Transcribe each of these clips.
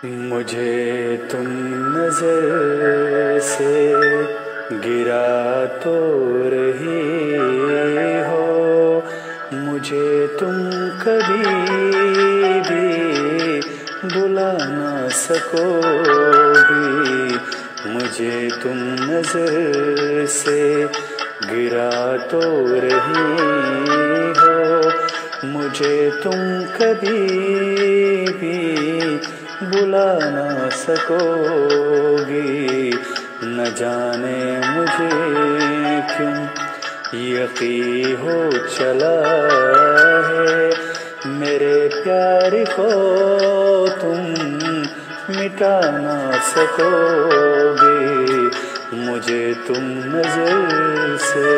मुझे तुम नजर से गिरा तो रही हो, मुझे तुम कभी भी बुला ना सकोगी। मुझे तुम नजर से गिरा तो रही हो, मुझे तुम कभी भी बुला ना सकोगी। न जाने मुझे क्यों यकीन हो चला है, मेरे प्यार को तुम मिटा ना सकोगे। मुझे तुम नजर से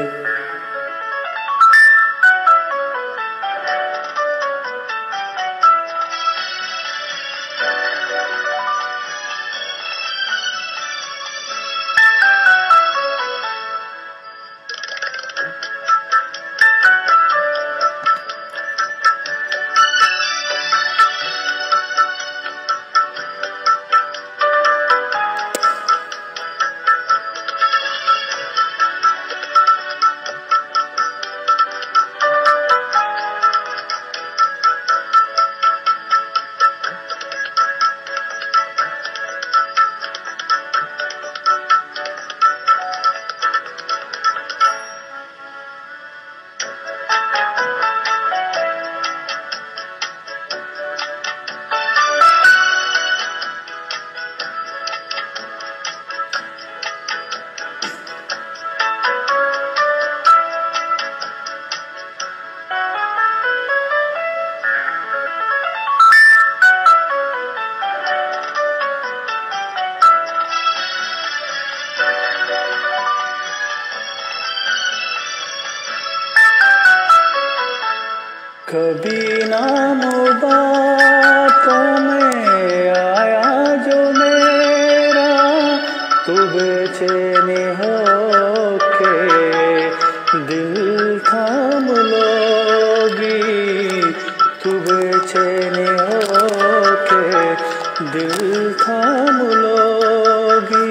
कभी नाम बातों में आया जो मेरा, तू बेचैन हो के दिल थाम लोगी। तू बेचैन हो के दिल थाम लोगी।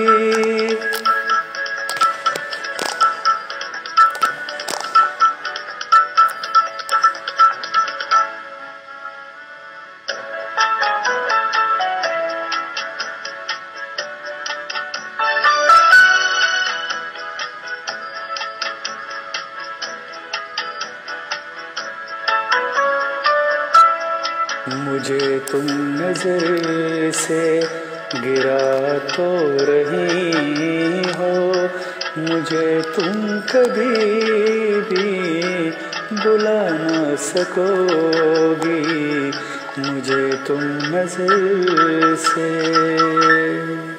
मुझे तुम नजर से गिरा तो रही हो, मुझे तुम कभी भी बुला ना सकोगी। मुझे तुम नजर से